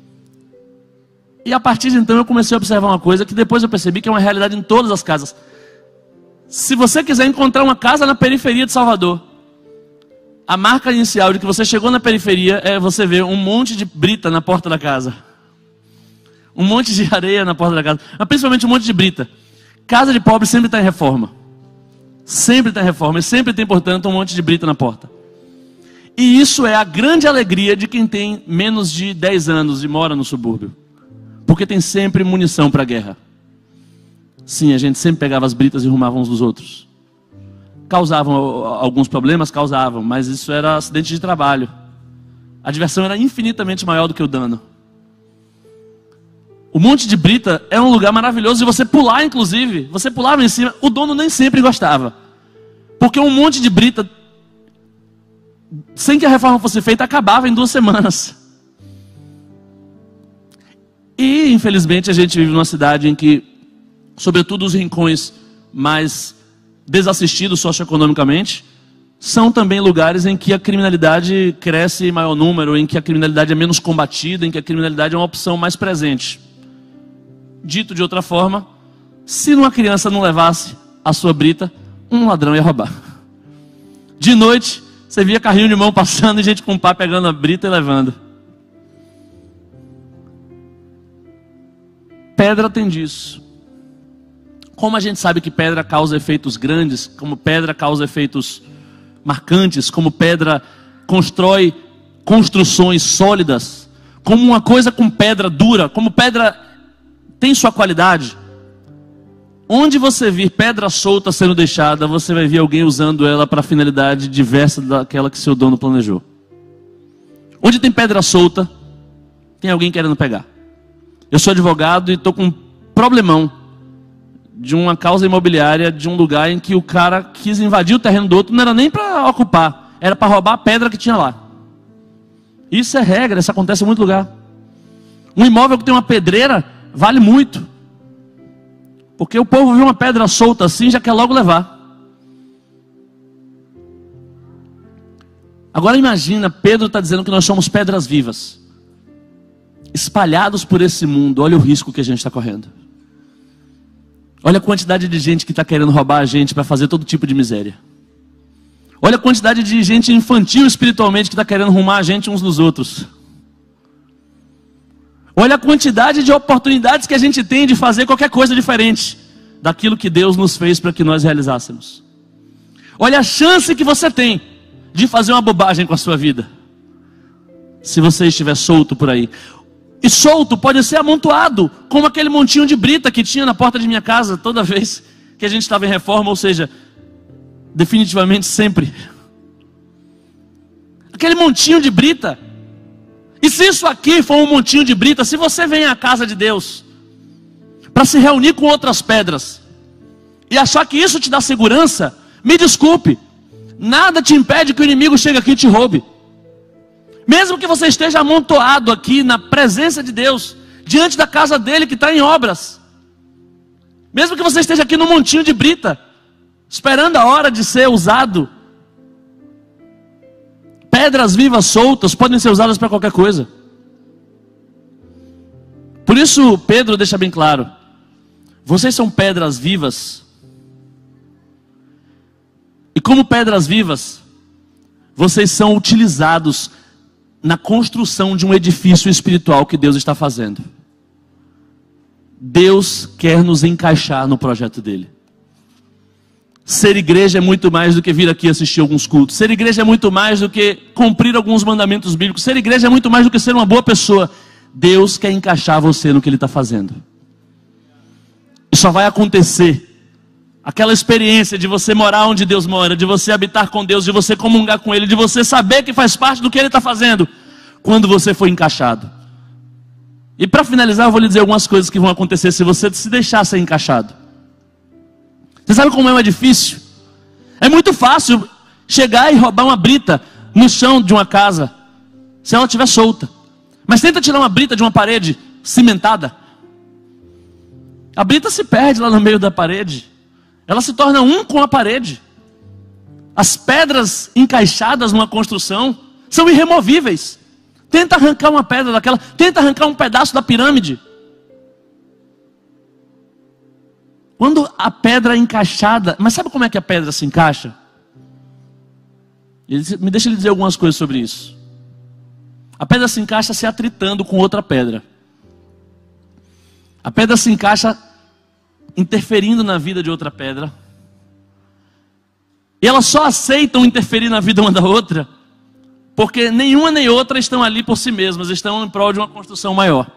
E a partir de então eu comecei a observar uma coisa que depois eu percebi que é uma realidade em todas as casas. Se você quiser encontrar uma casa na periferia de Salvador, a marca inicial de que você chegou na periferia é você ver um monte de brita na porta da casa. Um monte de areia na porta da casa. Mas principalmente um monte de brita. Casa de pobre sempre está em reforma. Sempre está em reforma. E sempre tem, portanto, um monte de brita na porta. E isso é a grande alegria de quem tem menos de 10 anos e mora no subúrbio. Porque tem sempre munição para a guerra. Sim, a gente sempre pegava as britas e arrumava uns dos outros. Causavam alguns problemas, causavam, mas isso era acidente de trabalho. A diversão era infinitamente maior do que o dano. O Monte de Brita é um lugar maravilhoso de você pular, inclusive. Você pulava em cima, o dono nem sempre gostava. Porque um monte de brita, sem que a reforma fosse feita, acabava em 2 semanas. E, infelizmente, a gente vive numa cidade em que, sobretudo os rincões mais desassistidos socioeconomicamente, são também lugares em que a criminalidade cresce em maior número, em que a criminalidade é menos combatida, em que a criminalidade é uma opção mais presente. Dito de outra forma, se uma criança não levasse a sua brita, um ladrão ia roubar. De noite, você via carrinho de mão passando e gente com pá pegando a brita e levando. Pedra tem disso. Como a gente sabe que pedra causa efeitos grandes, como pedra causa efeitos marcantes, como pedra constrói construções sólidas, como uma coisa com pedra dura, como pedra tem sua qualidade. Onde você vir pedra solta sendo deixada, você vai ver alguém usando ela para finalidade diversa daquela que seu dono planejou. Onde tem pedra solta, tem alguém querendo pegar. Eu sou advogado e estou com um problemão de uma causa imobiliária de um lugar em que o cara quis invadir o terreno do outro, não era nem para ocupar, era para roubar a pedra que tinha lá. Isso é regra, isso acontece em muito lugar. Um imóvel que tem uma pedreira vale muito, porque o povo vê uma pedra solta assim, já quer logo levar. Agora imagina, Pedro está dizendo que nós somos pedras vivas, espalhados por esse mundo. Olha o risco que a gente está correndo. Olha a quantidade de gente que está querendo roubar a gente para fazer todo tipo de miséria. Olha a quantidade de gente infantil espiritualmente que está querendo arrumar a gente uns nos outros. Olha a quantidade de oportunidades que a gente tem de fazer qualquer coisa diferente daquilo que Deus nos fez para que nós realizássemos. Olha a chance que você tem de fazer uma bobagem com a sua vida, se você estiver solto por aí. E solto pode ser amontoado, como aquele montinho de brita que tinha na porta de minha casa toda vez que a gente estava em reforma, ou seja, definitivamente sempre. Aquele montinho de brita. E se isso aqui for um montinho de brita, se você vem à casa de Deus para se reunir com outras pedras e achar que isso te dá segurança, me desculpe, nada te impede que o inimigo chegue aqui e te roube. Mesmo que você esteja amontoado aqui na presença de Deus, diante da casa dele que está em obras, mesmo que você esteja aqui no montinho de brita, esperando a hora de ser usado, pedras vivas soltas podem ser usadas para qualquer coisa. Por isso Pedro deixa bem claro: vocês são pedras vivas, e como pedras vivas, vocês são utilizados na construção de um edifício espiritual que Deus está fazendo. Deus quer nos encaixar no projeto dele. Ser igreja é muito mais do que vir aqui assistir alguns cultos. Ser igreja é muito mais do que cumprir alguns mandamentos bíblicos. Ser igreja é muito mais do que ser uma boa pessoa. Deus quer encaixar você no que ele está fazendo. E só vai acontecer aquela experiência de você morar onde Deus mora, de você habitar com Deus, de você comungar com ele, de você saber que faz parte do que ele está fazendo, quando você for encaixado. E para finalizar, eu vou lhe dizer algumas coisas que vão acontecer se você se deixar ser encaixado. Você sabe como é mais difícil? É muito fácil chegar e roubar uma brita no chão de uma casa, se ela estiver solta. Mas tenta tirar uma brita de uma parede cimentada. A brita se perde lá no meio da parede. Ela se torna um com a parede. As pedras encaixadas numa construção são irremovíveis. Tenta arrancar uma pedra daquela, tenta arrancar um pedaço da pirâmide. Quando a pedra é encaixada, mas sabe como é que a pedra se encaixa? Me deixa ele dizer algumas coisas sobre isso. A pedra se encaixa se atritando com outra pedra. A pedra se encaixa interferindo na vida de outra pedra. E elas só aceitam interferir na vida uma da outra porque nenhuma nem outra estão ali por si mesmas, estão em prol de uma construção maior.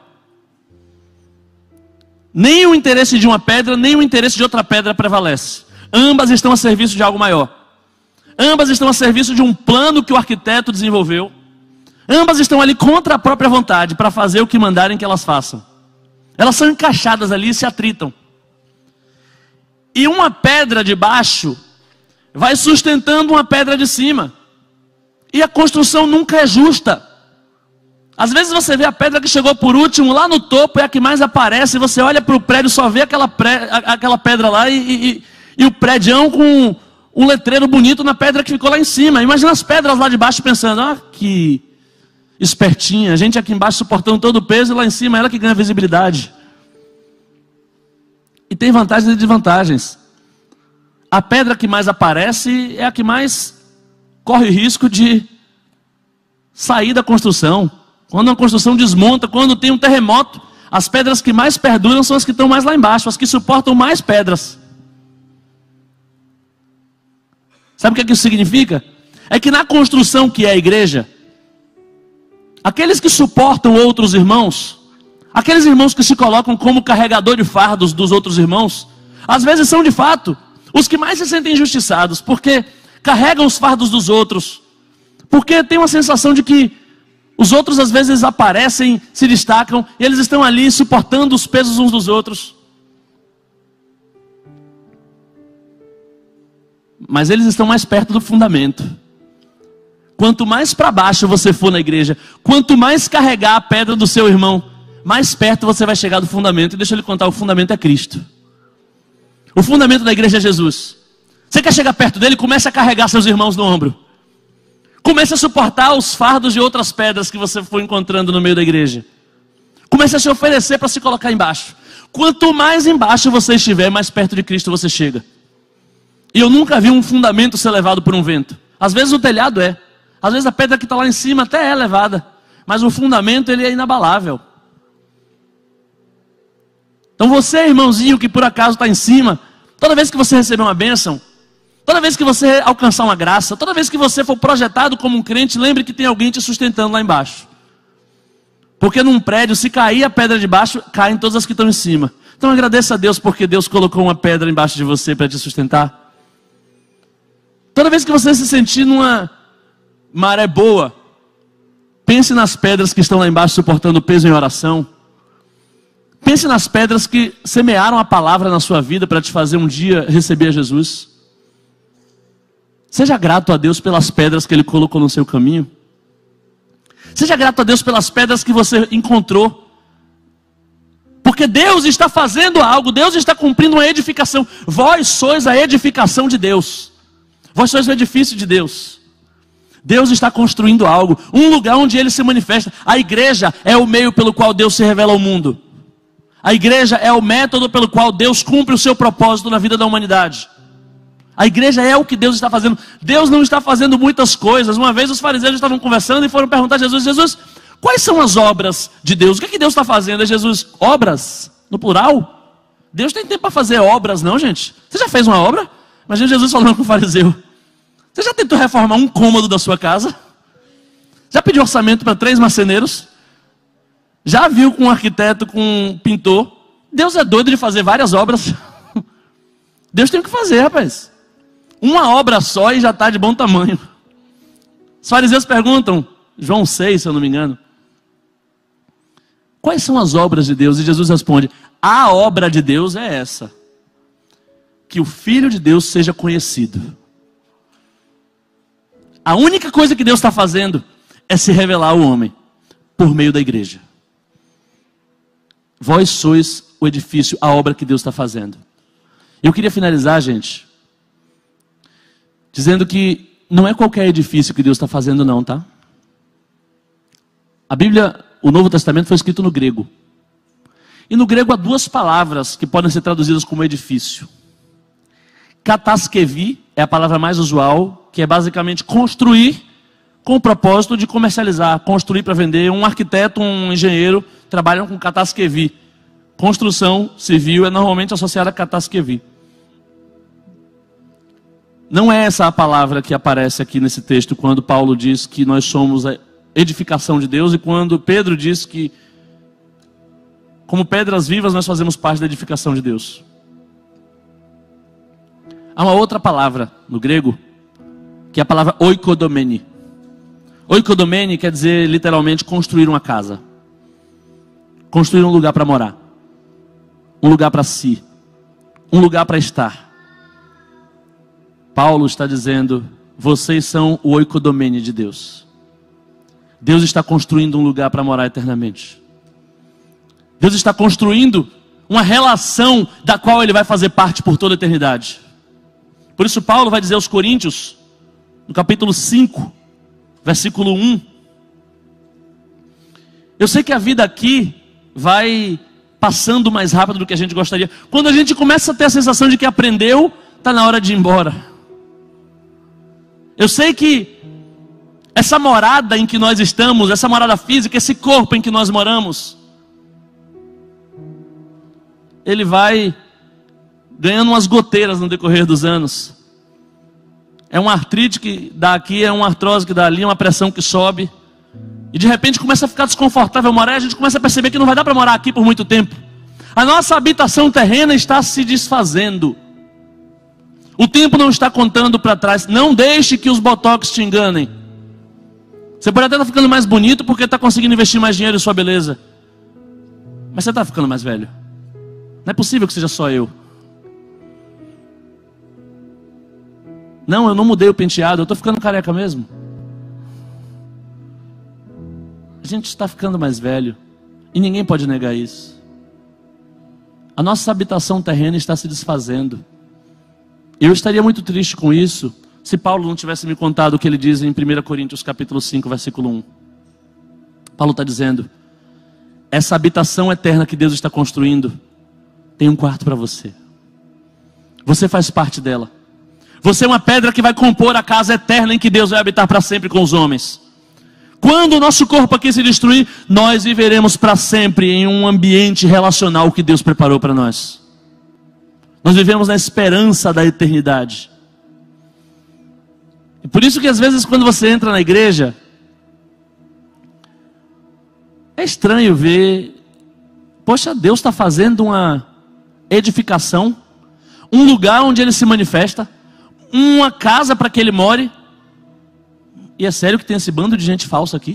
Nem o interesse de uma pedra, nem o interesse de outra pedra prevalece. Ambas estão a serviço de algo maior. Ambas estão a serviço de um plano que o arquiteto desenvolveu. Ambas estão ali contra a própria vontade, para fazer o que mandarem que elas façam. Elas são encaixadas ali e se atritam. E uma pedra de baixo vai sustentando uma pedra de cima. E a construção nunca é justa. Às vezes você vê a pedra que chegou por último, lá no topo, é a que mais aparece, e você olha para o prédio e só vê aquela pedra lá e o prédião com um letreiro bonito na pedra que ficou lá em cima. Imagina as pedras lá de baixo pensando, ah, que espertinha, a gente aqui embaixo suportando todo o peso e lá em cima ela que ganha visibilidade. E tem vantagens e desvantagens. A pedra que mais aparece é a que mais corre risco de sair da construção. Quando a construção desmonta, quando tem um terremoto, as pedras que mais perduram são as que estão mais lá embaixo, as que suportam mais pedras. Sabe o que isso significa? É que na construção que é a igreja, aqueles que suportam outros irmãos, aqueles irmãos que se colocam como carregador de fardos dos outros irmãos, às vezes são de fato os que mais se sentem injustiçados, porque carregam os fardos dos outros, porque tem uma sensação de que os outros às vezes aparecem, se destacam, e eles estão ali suportando os pesos uns dos outros. Mas eles estão mais perto do fundamento. Quanto mais para baixo você for na igreja, quanto mais carregar a pedra do seu irmão, mais perto você vai chegar do fundamento. E deixa eu lhe contar, o fundamento é Cristo. O fundamento da igreja é Jesus. Você quer chegar perto dele? Comece a carregar seus irmãos no ombro. Comece a suportar os fardos de outras pedras que você for encontrando no meio da igreja. Comece a se oferecer para se colocar embaixo. Quanto mais embaixo você estiver, mais perto de Cristo você chega. E eu nunca vi um fundamento ser levado por um vento. Às vezes o telhado é. Às vezes a pedra que está lá em cima até é levada. Mas o fundamento ele é inabalável. Então você, irmãozinho, que por acaso está em cima, toda vez que você receber uma bênção, toda vez que você alcançar uma graça, toda vez que você for projetado como um crente, lembre que tem alguém te sustentando lá embaixo. Porque num prédio, se cair a pedra de baixo, caem todas as que estão em cima. Então agradeça a Deus porque Deus colocou uma pedra embaixo de você para te sustentar. Toda vez que você se sentir numa maré boa, pense nas pedras que estão lá embaixo suportando o peso em oração. Pense nas pedras que semearam a palavra na sua vida para te fazer um dia receber Jesus. Seja grato a Deus pelas pedras que Ele colocou no seu caminho. Seja grato a Deus pelas pedras que você encontrou. Porque Deus está fazendo algo, Deus está cumprindo uma edificação. Vós sois a edificação de Deus. Vós sois o edifício de Deus. Deus está construindo algo, um lugar onde Ele se manifesta. A igreja é o meio pelo qual Deus se revela ao mundo. A igreja é o método pelo qual Deus cumpre o seu propósito na vida da humanidade. A igreja é o que Deus está fazendo. Deus não está fazendo muitas coisas. Uma vez os fariseus estavam conversando e foram perguntar a Jesus: Jesus, quais são as obras de Deus? O que é que Deus está fazendo? E Jesus, obras? No plural? Deus tem tempo para fazer obras não, gente? Você já fez uma obra? Imagina Jesus falando com o fariseu: você já tentou reformar um cômodo da sua casa? Já pediu orçamento para 3 marceneiros? Já viu com um arquiteto, com um pintor? Deus é doido de fazer várias obras. Deus tem o que fazer, rapaz. Uma obra só e já está de bom tamanho. Os fariseus perguntam, João 6, se eu não me engano, quais são as obras de Deus? E Jesus responde: a obra de Deus é essa, que o Filho de Deus seja conhecido. A única coisa que Deus está fazendo é se revelar ao homem por meio da igreja. Vós sois o edifício, a obra que Deus está fazendo. Eu queria finalizar, gente, dizendo que não é qualquer edifício que Deus está fazendo não, tá? A Bíblia, o Novo Testamento foi escrito no grego. E no grego há 2 palavras que podem ser traduzidas como edifício. Kataskevi é a palavra mais usual, que é basicamente construir com o propósito de comercializar, construir para vender. Um arquiteto, um engenheiro trabalham com kataskevi. Construção civil é normalmente associada a kataskevi. Não é essa a palavra que aparece aqui nesse texto quando Paulo diz que nós somos a edificação de Deus e quando Pedro diz que como pedras vivas nós fazemos parte da edificação de Deus. Há uma outra palavra no grego que é a palavra oikodomene. Oikodomene quer dizer literalmente construir uma casa. Construir um lugar para morar. Um lugar para si. Um lugar para estar. Paulo está dizendo: vocês são o oikodomene de Deus. Deus está construindo um lugar para morar eternamente. Deus está construindo uma relação da qual Ele vai fazer parte por toda a eternidade. Por isso Paulo vai dizer aos Coríntios, no capítulo 5, versículo 1. Eu sei que a vida aqui vai passando mais rápido do que a gente gostaria. Quando a gente começa a ter a sensação de que aprendeu, está na hora de ir embora. Eu sei que essa morada em que nós estamos, essa morada física, esse corpo em que nós moramos, ele vai ganhando umas goteiras no decorrer dos anos. É uma artrite que dá aqui, é uma artrose que dá ali, uma pressão que sobe. E de repente começa a ficar desconfortável morar, e a gente começa a perceber que não vai dar para morar aqui por muito tempo. A nossa habitação terrena está se desfazendo. O tempo não está contando para trás. Não deixe que os botox te enganem. Você pode até estar ficando mais bonito porque está conseguindo investir mais dinheiro em sua beleza. Mas você está ficando mais velho. Não é possível que seja só eu. Não, eu não mudei o penteado, eu estou ficando careca mesmo. A gente está ficando mais velho. E ninguém pode negar isso. A nossa habitação terrena está se desfazendo. Eu estaria muito triste com isso se Paulo não tivesse me contado o que ele diz em 1 Coríntios capítulo 5, versículo 1. Paulo está dizendo: essa habitação eterna que Deus está construindo tem um quarto para você. Você faz parte dela. Você é uma pedra que vai compor a casa eterna em que Deus vai habitar para sempre com os homens. Quando o nosso corpo aqui se destruir, nós viveremos para sempre em um ambiente relacional que Deus preparou para nós. Nós vivemos na esperança da eternidade. E por isso que às vezes quando você entra na igreja, é estranho ver, poxa, Deus está fazendo uma edificação, um lugar onde Ele se manifesta, uma casa para que Ele more. E é sério que tem esse bando de gente falsa aqui?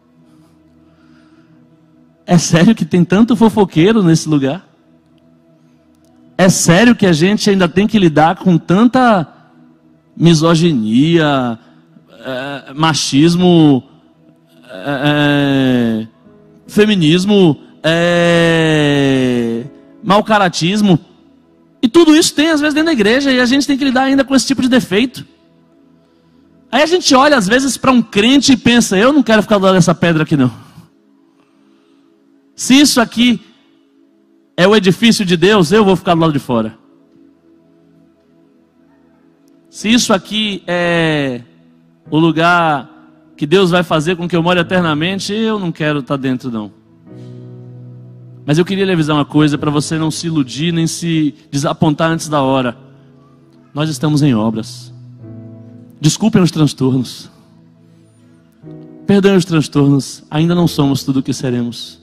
É sério que tem tanto fofoqueiro nesse lugar? É sério que a gente ainda tem que lidar com tanta misoginia, machismo, feminismo, mau caratismo? E tudo isso tem às vezes dentro da igreja e a gente tem que lidar ainda com esse tipo de defeito. Aí a gente olha às vezes para um crente e pensa: eu não quero ficar do lado dessa pedra aqui não. Se isso aqui é o edifício de Deus, eu vou ficar do lado de fora. Se isso aqui é o lugar que Deus vai fazer com que eu more eternamente, eu não quero estar dentro não. Mas eu queria lhe avisar uma coisa, para você não se iludir, nem se desapontar antes da hora. Nós estamos em obras. Desculpem os transtornos. Perdoem os transtornos. Ainda não somos tudo o que seremos.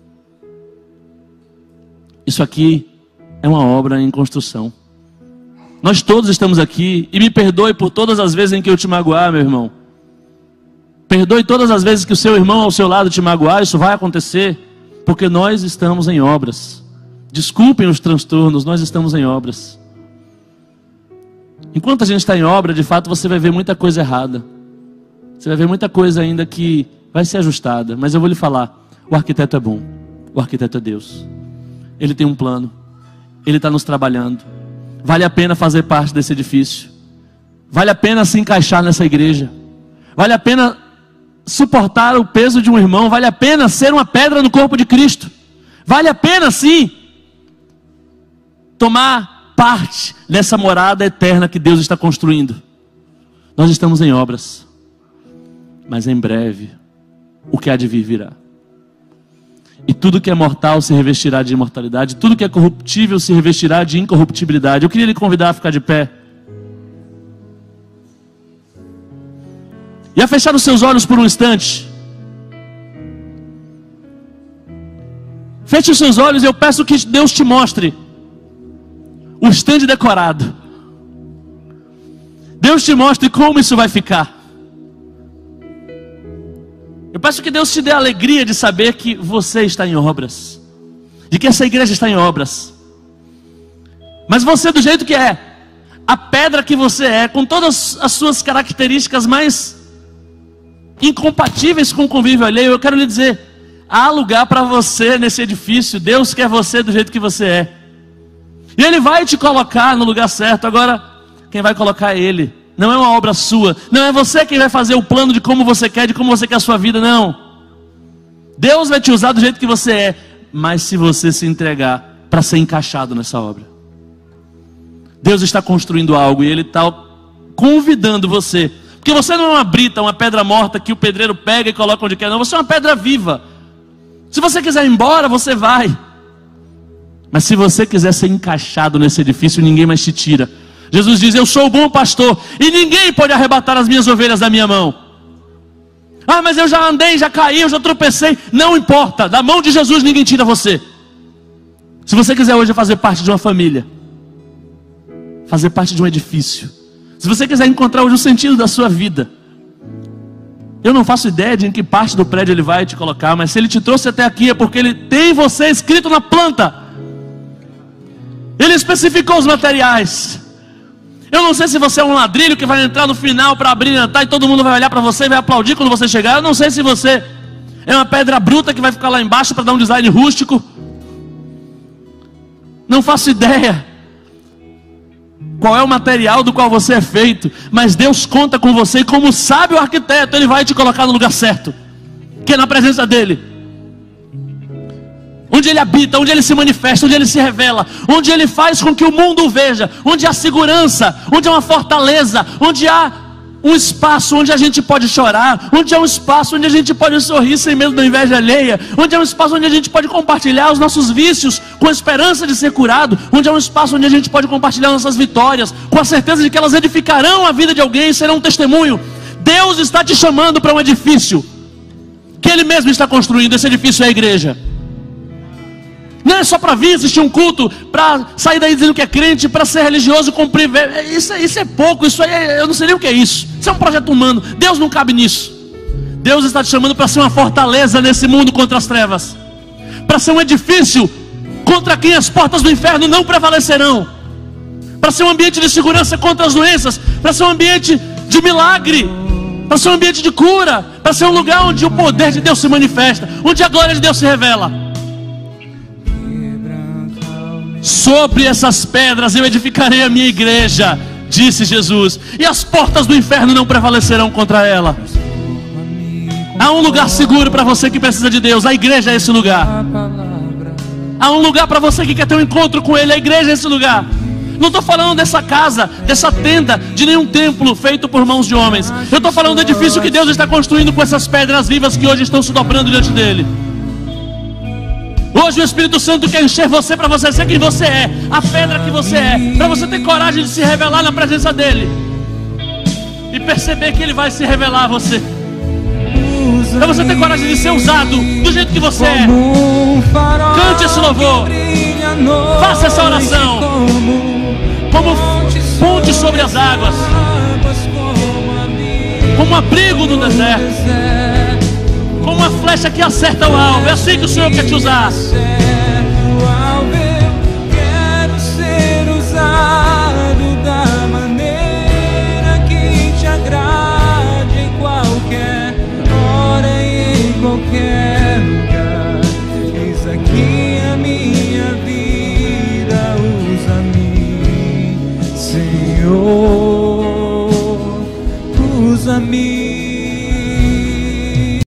Isso aqui é uma obra em construção. Nós todos estamos aqui. E me perdoe por todas as vezes em que eu te magoar, meu irmão. Perdoe todas as vezes que o seu irmão ao seu lado te magoar. Isso vai acontecer. Porque nós estamos em obras. Desculpem os transtornos. Nós estamos em obras. Enquanto a gente está em obra, de fato você vai ver muita coisa errada. Você vai ver muita coisa ainda que vai ser ajustada. Mas eu vou lhe falar: o arquiteto é bom. O arquiteto é Deus. Ele tem um plano. Ele está nos trabalhando. Vale a pena fazer parte desse edifício. Vale a pena se encaixar nessa igreja. Vale a pena suportar o peso de um irmão. Vale a pena ser uma pedra no corpo de Cristo. Vale a pena sim tomar parte dessa morada eterna que Deus está construindo. Nós estamos em obras, mas em breve o que há de vir virá. E tudo que é mortal se revestirá de imortalidade. Tudo que é corruptível se revestirá de incorruptibilidade. Eu queria lhe convidar a ficar de pé e a fechar os seus olhos por um instante. Feche os seus olhos e eu peço que Deus te mostre o estande decorado. Deus te mostre como isso vai ficar. Eu peço que Deus te dê a alegria de saber que você está em obras, de que essa igreja está em obras. Mas você, do jeito que é, a pedra que você é, com todas as suas características mais incompatíveis com o convívio alheio. Eu quero lhe dizer, há lugar para você nesse edifício. Deus quer você do jeito que você é. E Ele vai te colocar no lugar certo. Agora, quem vai colocar é Ele. Não é uma obra sua. Não é você quem vai fazer o plano de como você quer, de como você quer a sua vida, não. Deus vai te usar do jeito que você é. Mas se você se entregar para ser encaixado nessa obra. Deus está construindo algo e Ele está convidando você. Porque você não é uma brita, uma pedra morta que o pedreiro pega e coloca onde quer. Não, você é uma pedra viva. Se você quiser ir embora, você vai. Mas se você quiser ser encaixado nesse edifício, ninguém mais te tira. Jesus diz, eu sou o bom pastor e ninguém pode arrebatar as minhas ovelhas da minha mão. Ah, mas eu já andei, já caí, eu já tropecei. Não importa, da mão de Jesus ninguém tira você. Se você quiser hoje fazer parte de uma família, fazer parte de um edifício, se você quiser encontrar hoje o sentido da sua vida, eu não faço ideia de em que parte do prédio Ele vai te colocar, mas se Ele te trouxe até aqui é porque Ele tem você escrito na planta. Ele especificou os materiais. Eu não sei se você é um ladrilho que vai entrar no final para abrilhantar e todo mundo vai olhar para você e vai aplaudir quando você chegar. Eu não sei se você é uma pedra bruta que vai ficar lá embaixo para dar um design rústico. Não faço ideia qual é o material do qual você é feito, mas Deus conta com você e como sábio arquiteto, Ele vai te colocar no lugar certo, que é na presença dEle. Onde Ele habita, onde Ele se manifesta, onde Ele se revela, onde Ele faz com que o mundo o veja, onde há segurança, onde há uma fortaleza, onde há um espaço onde a gente pode chorar, onde há um espaço onde a gente pode sorrir sem medo da inveja alheia, onde há um espaço onde a gente pode compartilhar os nossos vícios com a esperança de ser curado, onde há um espaço onde a gente pode compartilhar nossas vitórias, com a certeza de que elas edificarão a vida de alguém e serão um testemunho. Deus está te chamando para um edifício que Ele mesmo está construindo. Esse edifício é a igreja. Não é só para vir assistir um culto, para sair daí dizendo que é crente, para ser religioso, cumprir. Isso é pouco, isso aí eu não sei nem o que é isso. Isso é um projeto humano. Deus não cabe nisso. Deus está te chamando para ser uma fortaleza nesse mundo contra as trevas, para ser um edifício contra quem as portas do inferno não prevalecerão, para ser um ambiente de segurança contra as doenças, para ser um ambiente de milagre, para ser um ambiente de cura, para ser um lugar onde o poder de Deus se manifesta, onde a glória de Deus se revela. Sobre essas pedras eu edificarei a minha igreja, disse Jesus, e as portas do inferno não prevalecerão contra ela. Há um lugar seguro para você que precisa de Deus. A igreja é esse lugar. Há um lugar para você que quer ter um encontro com Ele. A igreja é esse lugar. Não estou falando dessa casa, dessa tenda, de nenhum templo feito por mãos de homens. Eu estou falando do edifício que Deus está construindo com essas pedras vivas que hoje estão se dobrando diante dEle. Hoje o Espírito Santo quer encher você para você ser quem você é, a pedra que você é, para você ter coragem de se revelar na presença dEle e perceber que Ele vai se revelar a você, para você ter coragem de ser usado do jeito que você é. Cante esse louvor, faça essa oração como ponte sobre as águas, como abrigo no deserto, como uma flecha que acerta o alvo. É assim que o Senhor quer te usar.